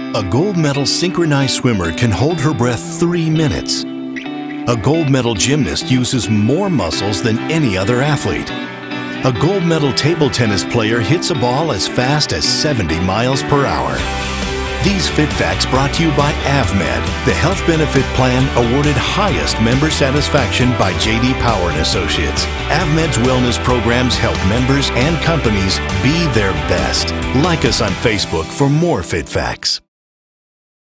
A gold medal synchronized swimmer can hold her breath 3 minutes. A gold medal gymnast uses more muscles than any other athlete. A gold medal table tennis player hits a ball as fast as 70 miles per hour. These Fit Facts brought to you by AVMed, the health benefit plan awarded highest member satisfaction by J.D. Power & Associates. AVMed's wellness programs help members and companies be their best. Like us on Facebook for more Fit Facts.